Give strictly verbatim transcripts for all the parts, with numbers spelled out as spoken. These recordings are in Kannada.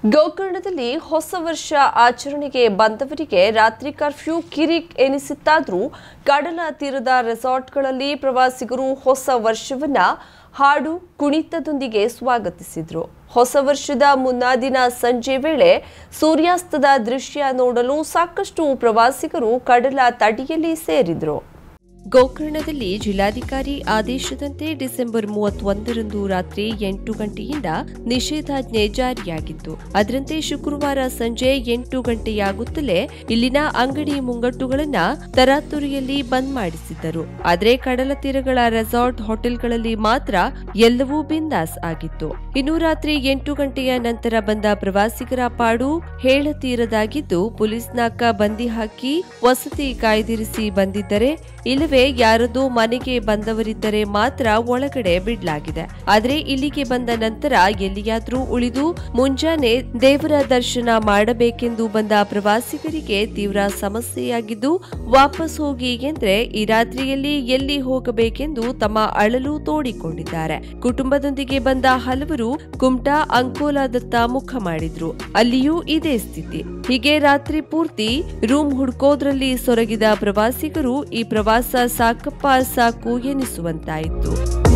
ಗೋಕರ್ಣದಲ್ಲಿ ಹೊಸ ವರ್ಷ ಆಚರಣೆಗೆ ಬಂದವರಿಗೆ ರಾತ್ರಿ ಕರ್ಫ್ಯೂ ಕಿರಿಕ್ ಎನಿಸಿತ್ತಾದರೂ ಕಡಲ ತೀರದ ರೆಸಾರ್ಟ್ಗಳಲ್ಲಿ ಪ್ರವಾಸಿಗರು ಹೊಸ ವರ್ಷವನ್ನ ಹಾಡು ಕುಣಿತದೊಂದಿಗೆ ಸ್ವಾಗತಿಸಿದರು. ಹೊಸ ವರ್ಷದ ಮುನ್ನಾ ದಿನ ಸಂಜೆ ವೇಳೆ ಸೂರ್ಯಾಸ್ತದ ದೃಶ್ಯ ನೋಡಲು ಸಾಕಷ್ಟು ಪ್ರವಾಸಿಗರು ಕಡಲ ತಡಿಯಲ್ಲಿ ಸೇರಿದರು. ಗೋಕರ್ಣದಲ್ಲಿ ಜಿಲ್ಲಾಧಿಕಾರಿ ಆದೇಶದಂತೆ ಡಿಸೆಂಬರ್ ಮೂವತ್ತೊಂದರಂದು ರಾತ್ರಿ ಎಂಟು ಗಂಟೆಯಿಂದ ನಿಷೇಧಾಜ್ಞೆ ಜಾರಿಯಾಗಿತ್ತು. ಅದರಂತೆ ಶುಕ್ರವಾರ ಸಂಜೆ ಎಂಟು ಗಂಟೆಯಾಗುತ್ತಲೇ ಇಲ್ಲಿನ ಅಂಗಡಿ ಮುಂಗಟ್ಟುಗಳನ್ನ ತರಾತುರಿಯಲ್ಲಿ ಬಂದ್ ಮಾಡಿಸಿದ್ದರು. ಆದರೆ ಕಡಲ ತೀರಗಳ ರೆಸಾರ್ಟ್ ಹೋಟೆಲ್ಗಳಲ್ಲಿ ಮಾತ್ರ ಎಲ್ಲವೂ ಬಿಂದಾಸ್ ಆಗಿತ್ತು. ಇನ್ನು ರಾತ್ರಿ ಎಂಟು ಗಂಟೆಯ ನಂತರ ಬಂದ ಪ್ರವಾಸಿಗರ ಪಾಡು ಹೇಳತೀರದಾಗಿದ್ದು, ಪೊಲೀಸ್ ನಾಕ ಬಂದಿ ಹಾಕಿ ವಸತಿ ಕಾಯ್ದಿರಿಸಿ ಬಂದಿದ್ದರೆ ಇಲ್ಲವೇ ಯಾರದೋ ಮನೆಗೆ ಬಂದವರಿದ್ದರೆ ಮಾತ್ರ ಒಳಗಡೆ ಬಿಡಲಾಗಿದೆ. ಆದರೆ ಇಲ್ಲಿಗೆ ಬಂದ ನಂತರ ಎಲ್ಲಿಯಾದ್ರೂ ಉಳಿದು ಮುಂಜಾನೆ ದೇವರ ದರ್ಶನ ಮಾಡಬೇಕೆಂದು ಬಂದ ಪ್ರವಾಸಿಗರಿಗೆ ತೀವ್ರ ಸಮಸ್ಯೆಯಾಗಿದ್ದು, ವಾಪಸ್ ಹೋಗಿ ಎಂದ್ರೆ ಈ ರಾತ್ರಿಯಲ್ಲಿ ಎಲ್ಲಿ ಹೋಗಬೇಕೆಂದು ತಮ್ಮ ಅಳಲು ತೋಡಿಕೊಂಡಿದ್ದಾರೆ. ಕುಟುಂಬದೊಂದಿಗೆ ಬಂದ ಹಲವರು ಕುಮಟಾ ಅಂಕೋಲಾದತ್ತ ಮುಖ ಮಾಡಿದ್ರು. ಅಲ್ಲಿಯೂ ಇದೇ ಸ್ಥಿತಿ. ಹೀಗೆ ರಾತ್ರಿ ಪೂರ್ತಿ ರೂಮ್ ಹುಡ್ಕೋದ್ರಲ್ಲಿ ಸೊರಗಿದ ಪ್ರವಾಸಿಗರು ಈ ಪ್ರವಾಸ ಸಾಕಪ್ಪ ಸಾಕು ಎನಿಸುವಂತಾಯಿತು.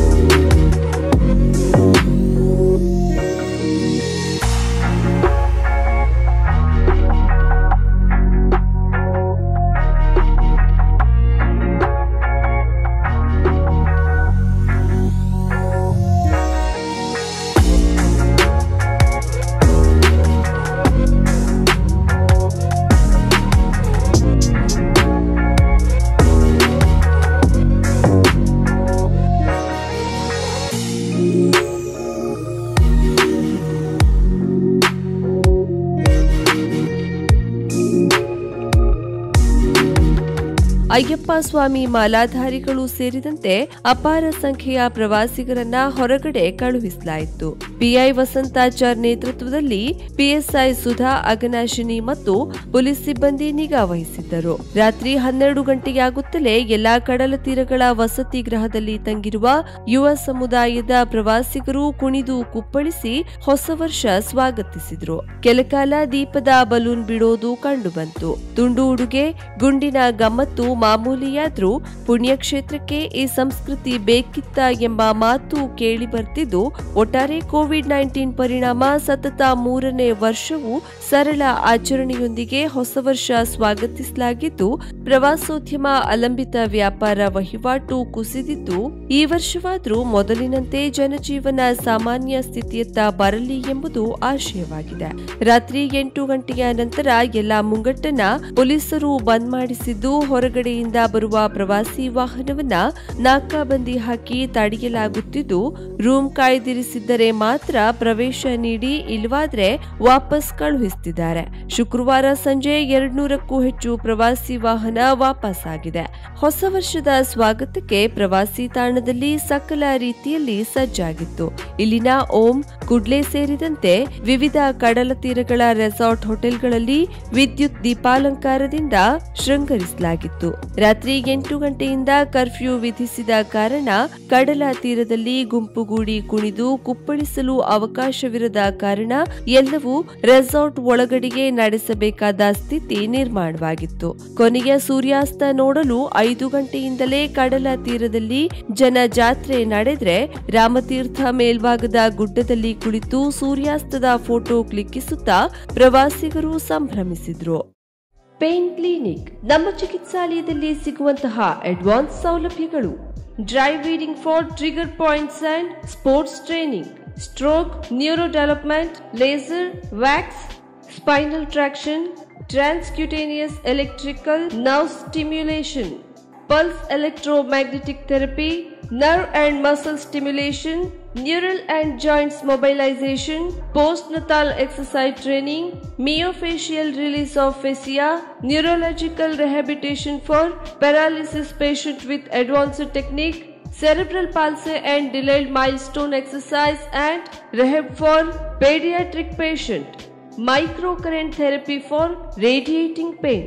ಅಯ್ಯಪ್ಪ ಸ್ವಾಮಿ ಮಾಲಾಧಾರಿಗಳು ಸೇರಿದಂತೆ ಅಪಾರ ಸಂಖ್ಯೆಯ ಪ್ರವಾಸಿಗರನ್ನ ಹೊರಗಡೆ ಕಳುಹಿಸಲಾಯಿತು. ಪಿಐ ವಸಂತಾಚಾರ್ ನೇತೃತ್ವದಲ್ಲಿ ಪಿಎಸ್ಐ ಸುಧಾ ಅಗನಾಶಿನಿ ಮತ್ತು ಪೊಲೀಸ್ ಸಿಬ್ಬಂದಿ ನಿಗಾ ವಹಿಸಿದ್ದರು. ರಾತ್ರಿ ಹನ್ನೆರಡು ಗಂಟೆಯಾಗುತ್ತಲೇ ಎಲ್ಲಾ ಕಡಲ ತೀರಗಳ ವಸತಿ ಗೃಹದಲ್ಲಿ ತಂಗಿರುವ ಯುವ ಸಮುದಾಯದ ಪ್ರವಾಸಿಗರು ಕುಣಿದು ಕುಪ್ಪಳಿಸಿ ಹೊಸ ವರ್ಷ ಸ್ವಾಗತಿಸಿದ್ರು. ಕೆಲಕಾಲ ದೀಪದ ಬಲೂನ್ ಬಿಡೋದು ಕಂಡುಬಂತು. ತುಂಡು ಉಡುಗೆ, ಗುಂಡಿನ ಗಮ್ಮತ್ತು ಮಾಮೂಲಿಯಾದ್ರೂ ಪುಣ್ಯಕ್ಷೇತ್ರಕ್ಕೆ ಈ ಸಂಸ್ಕೃತಿ ಬೇಕಿತ್ತ ಎಂಬ ಮಾತು ಕೇಳಿ ಬರ್ತಿದ್ದು, ಒಟ್ಟಾರೆ ಕೋವಿಡ್ ನೈನ್ಟೀನ್ ಪರಿಣಾಮ ಸತತ ಮೂರನೇ ವರ್ಷವೂ ಸರಳ ಆಚರಣೆಯೊಂದಿಗೆ ಹೊಸ ವರ್ಷ ಸ್ವಾಗತಿಸಲಾಗಿದ್ದು, ಪ್ರವಾಸೋದ್ಯಮ ಅವಲಂಬಿತ ವ್ಯಾಪಾರ ವಹಿವಾಟು ಕುಸಿದಿದ್ದು, ಈ ವರ್ಷವಾದ್ರೂ ಮೊದಲಿನಂತೆ ಜನಜೀವನ ಸಾಮಾನ್ಯ ಸ್ಥಿತಿಯತ್ತ ಬರಲಿ ಎಂಬುದು ಆಶಯವಾಗಿದೆ. ರಾತ್ರಿ ಎಂಟು ಗಂಟೆಯ ನಂತರ ಎಲ್ಲಾ ಮುಂಗಟ್ಟನ್ನ ಪೊಲೀಸರು ಬಂದ್ ಮಾಡಿಸಿದ್ದು, ಹೊರಗಡೆ ಬರುವ ಪ್ರವಾಸಿ ವಾಹನವನ್ನ ನಾಕಾಬಂದಿ ಹಾಕಿ ತಡೆಯಲಾಗುತ್ತಿದ್ದು, ರೂಮ್ ಕಾಯ್ದಿರಿಸಿದ್ದರೆ ಮಾತ್ರ ಪ್ರವೇಶ ನೀಡಿ, ಇಲ್ಲವಾದ್ರೆ ವಾಪಸ್ ಕಳುಹಿಸುತ್ತಿದ್ದಾರೆ. ಶುಕ್ರವಾರ ಸಂಜೆ ಎರಡ್ನೂರಕ್ಕೂ ಹೆಚ್ಚು ಪ್ರವಾಸಿ ವಾಹನ ವಾಪಸ್ ಆಗಿದೆ. ಹೊಸ ವರ್ಷದ ಸ್ವಾಗತಕ್ಕೆ ಪ್ರವಾಸಿ ತಾಣದಲ್ಲಿ ಸಕಲ ರೀತಿಯಲ್ಲಿ ಸಜ್ಜಾಗಿತ್ತು. ಇಲ್ಲಿನ ಓಂ, ಕುಡ್ಲೆ ಸೇರಿದಂತೆ ವಿವಿಧ ಕಡಲ ತೀರಗಳ ರೆಸಾರ್ಟ್ ಹೋಟೆಲ್ಗಳಲ್ಲಿ ವಿದ್ಯುತ್ ದೀಪಾಲಂಕಾರದಿಂದ ಶೃಂಗರಿಸಲಾಗಿತ್ತು. ರಾತ್ರಿ ಎಂಟು ಗಂಟೆಯಿಂದ ಕರ್ಫ್ಯೂ ವಿಧಿಸಿದ ಕಾರಣ ಕಡಲ ತೀರದಲ್ಲಿ ಗುಂಪುಗೂಡಿ ಕುಣಿದು ಕುಪ್ಪಳಿಸಲು ಅವಕಾಶವಿರದ ಕಾರಣ ಎಲ್ಲವೂ ರೆಸಾರ್ಟ್ ಒಳಗಡೆಗೆ ನಡೆಸಬೇಕಾದ ಸ್ಥಿತಿ ನಿರ್ಮಾಣವಾಗಿತ್ತು. ಕೊನೆಯ ಸೂರ್ಯಾಸ್ತ ನೋಡಲು ಐದು ಗಂಟೆಯಿಂದಲೇ ಕಡಲ ತೀರದಲ್ಲಿ ಜನ ಜಾತ್ರೆ ನಡೆದ್ರೆ, ರಾಮತೀರ್ಥ ಮೇಲ್ಭಾಗದ ಗುಡ್ಡದಲ್ಲಿ ಕುಳಿತು ಸೂರ್ಯಾಸ್ತದ ಫೋಟೋ ಕ್ಲಿಕ್ಕಿಸುತ್ತಾ ಪ್ರವಾಸಿಗರು ಸಂಭ್ರಮಿಸಿದ್ರು. Pain clinic. ನಮ್ಮ ಚಿಕಿತ್ಸಾಲಯದಲ್ಲಿ ಸಿಗುವಂತಹ ಅಡ್ವಾನ್ಸ್ ಸೌಲಭ್ಯಗಳು: dry reading for trigger points and sports training, stroke, neuro development, laser, wax, spinal traction, transcutaneous electrical nerve stimulation, pulse electromagnetic therapy, nerve and muscle stimulation, neural and joints mobilization, postnatal exercise training, myofascial release of fascia, neurological rehabilitation for paralysis patient with advanced technique, cerebral palsy and delayed milestone exercise and rehab for pediatric patient, microcurrent therapy for radiating pain.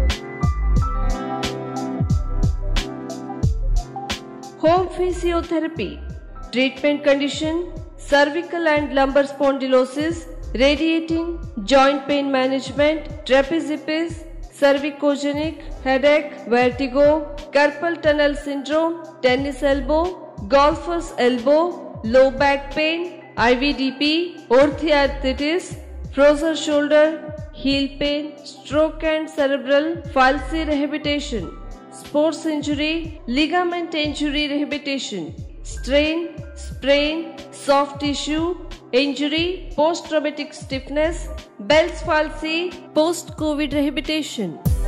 Home physiotherapy, treatment condition, cervical and lumbar spondylosis, radiating, joint pain management, trapeziepis, cervicogenic, headache, vertigo, carpal tunnel syndrome, tennis elbow, golfer's elbow, low back pain, I V D P, orthoarthritis, frozen shoulder, heel pain, stroke and cerebral palsy rehabilitation, sports injury, ligament injury rehabilitation, strain, sprain, soft tissue injury, post-traumatic stiffness, Bell's palsy, post-COVID rehabilitation.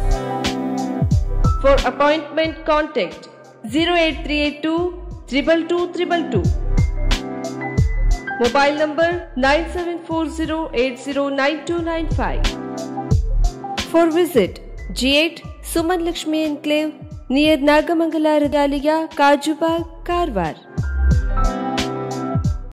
For appointment, contact zero eight three eight two, two two two two two. Mobile number nine seven four zero eight zero nine two nine five. For visit G eight Suman Lakshmi Enclave near Nagamangala Regalia, Kajubagh, Karwar.